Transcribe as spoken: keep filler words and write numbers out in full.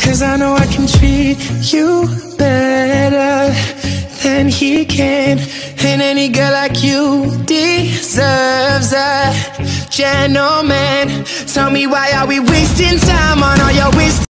Cause I know I can treat you better than he can. And any girl like you deserves a gentleman. Tell me, why are we wasting time on all your wisdom?